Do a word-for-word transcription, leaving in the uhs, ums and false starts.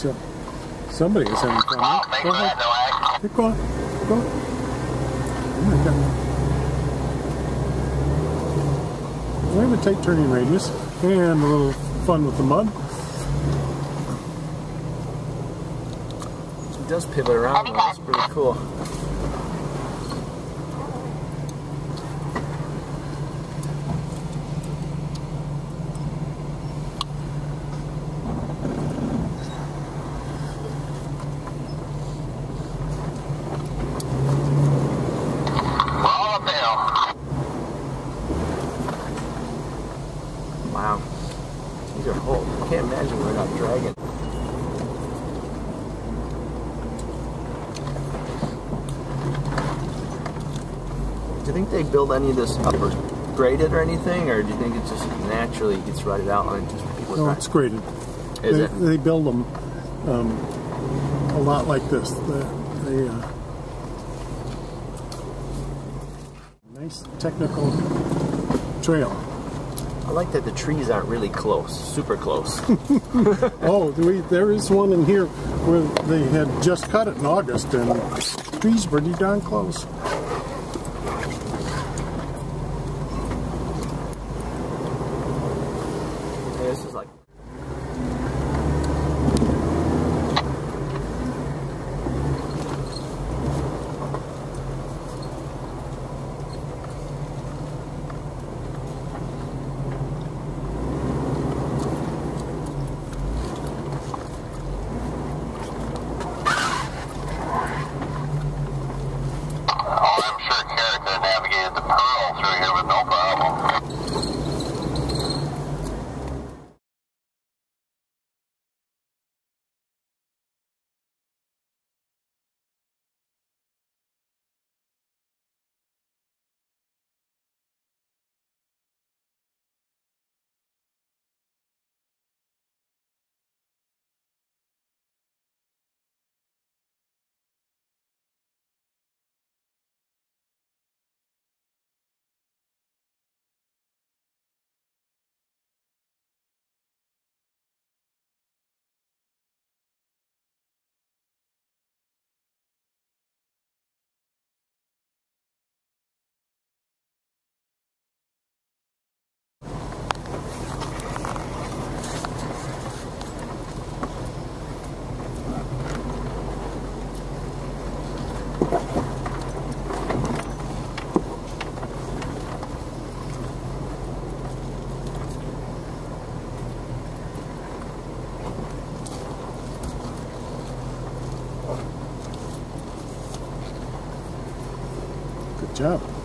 So somebody is having fun. Wow, thanks Go for ahead. that, Hey, go on. Go on. Oh my God. We have a tight turning radius and a little fun with the mud. It does pivot around though. That's pretty cool. Wow. These are whole. I can't imagine we're not dragging. Do you think they build any of this up or graded or anything, or do you think it just naturally gets rutted out on just for people? No, it's graded. Is they, it? They build them um, a lot like this. They, they uh, nice technical trail. I like that the trees aren't really close, super close. Oh, we, there is one in here where they had just cut it in August, and the trees pretty darn close. Yeah, this is like. Good job.